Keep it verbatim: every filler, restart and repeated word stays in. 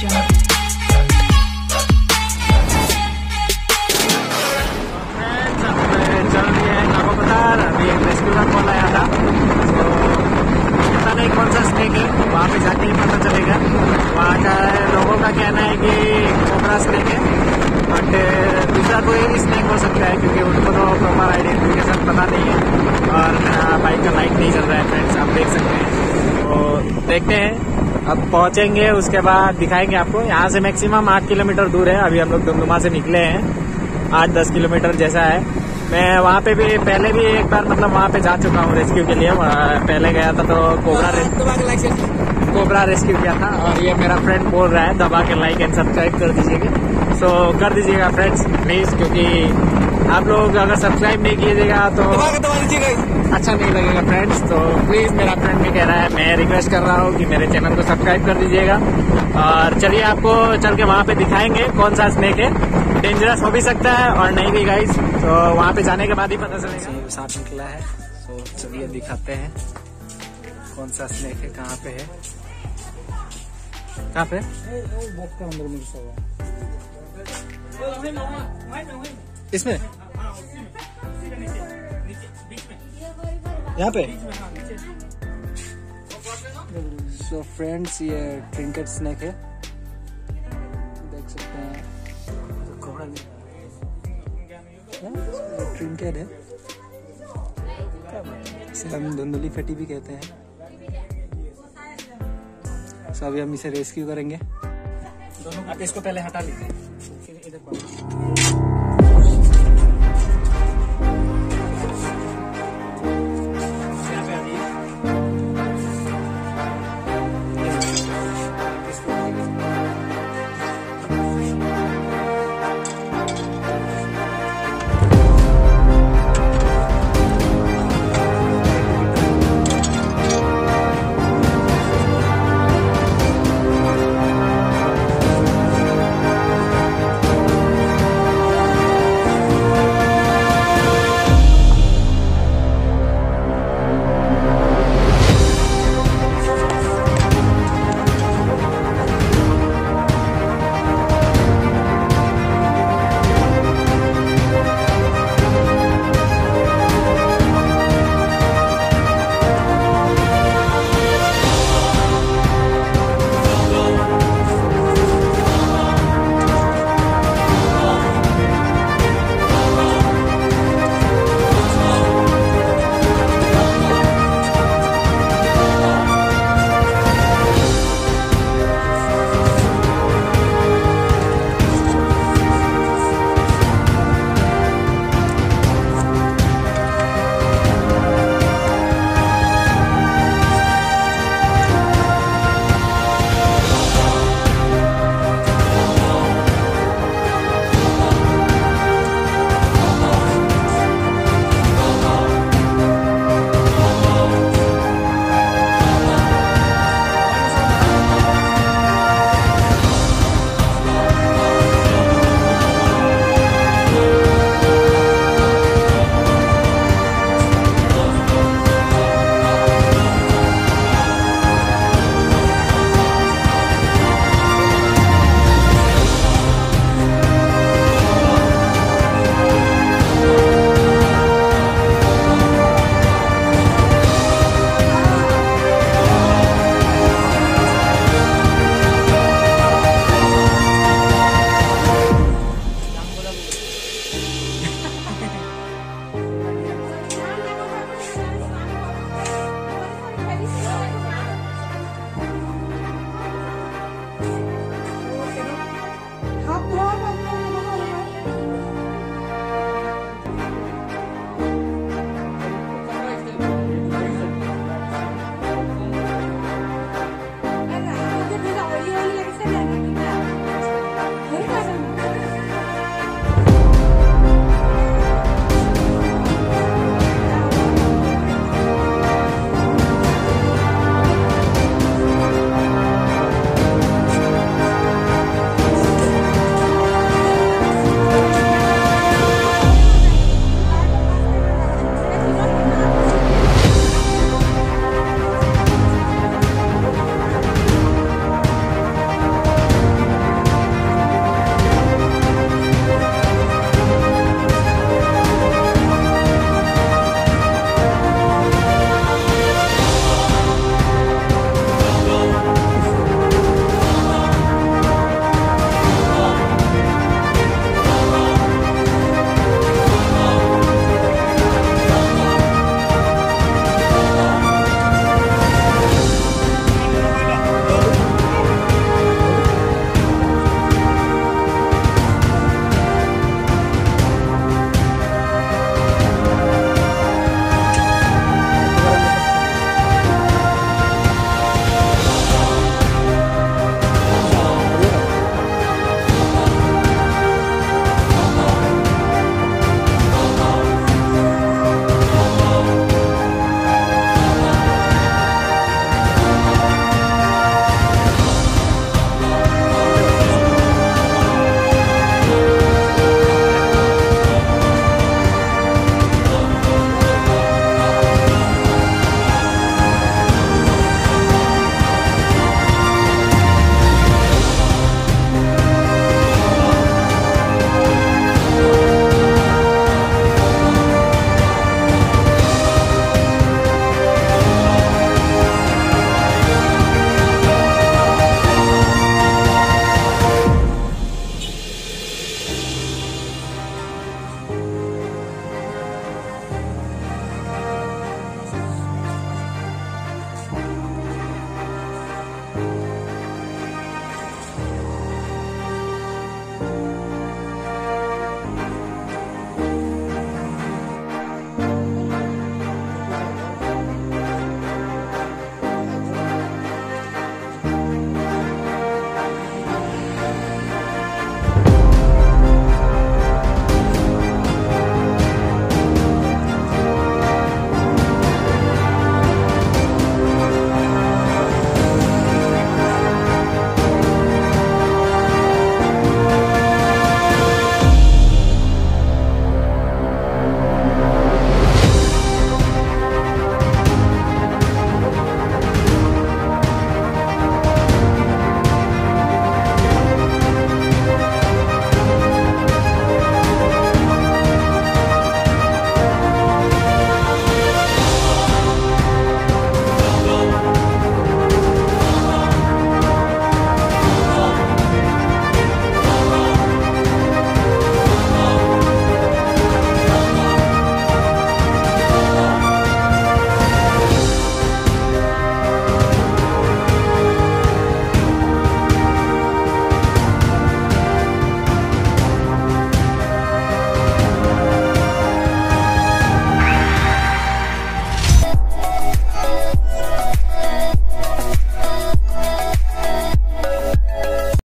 अभी एक रेस्क्यू का कॉल आया था, तो पता नहीं कौन सा स्नेक है, वहाँ पे जाके ही पता चलेगा। वहाँ का लोगों का कहना है कि कोबरा स्नेक है, बट दूसरा कोई भी स्नेक हो सकता है क्योंकि उनको तो प्रॉपर आइडेंटिफिकेशन पता नहीं है। और मेरा बाइक का लाइट नहीं चल रहा है फ्रेंड्स, आप देख सकते हैं। तो देखते हैं, अब पहुँचेंगे उसके बाद दिखाएंगे आपको। यहाँ से मैक्सिमम आठ किलोमीटर दूर है, अभी हम लोग दुमदुमा से निकले हैं, आठ दस किलोमीटर जैसा है। मैं वहाँ पे भी पहले भी एक बार मतलब वहाँ पे जा चुका हूँ रेस्क्यू के लिए। पहले गया था तो कोबरा कोबरा रेस्क्यू किया था। और ये मेरा फ्रेंड बोल रहा है दबा के लाइक एंड सब्सक्राइब कर दीजिएगा, सो कर दीजिएगा फ्रेंड्स प्लीज, क्योंकि आप लोग अगर सब्सक्राइब नहीं कीजिएगा तो अच्छा नहीं लगेगा फ्रेंड्स। तो प्लीज मेरा फ्रेंड भी कह रहा है, मैं रिक्वेस्ट कर रहा हूँ कि मेरे चैनल को सब्सक्राइब कर दीजिएगा। और चलिए आपको चल के वहाँ पे दिखाएंगे कौन सा स्नेक है, डेंजरस हो भी सकता है और नहीं भी गाइस, तो वहाँ पे जाने के बाद ही पता चलेगा। साथ निकला है, तो चलिए दिखाते हैं कौन सा स्नेक है, कहाँ पे है, कहाँ पे इसमें, यहाँ पे। सो फ्रेंड्स, ये ट्रिंकेट स्नेक है, देख सकते हैं। ट्रिंकेट है, इसे हम धुंधली फटी भी कहते हैं। सो अभी हम इसे रेस्क्यू करेंगे। दोनों आप इसको पहले हटा लीजिए।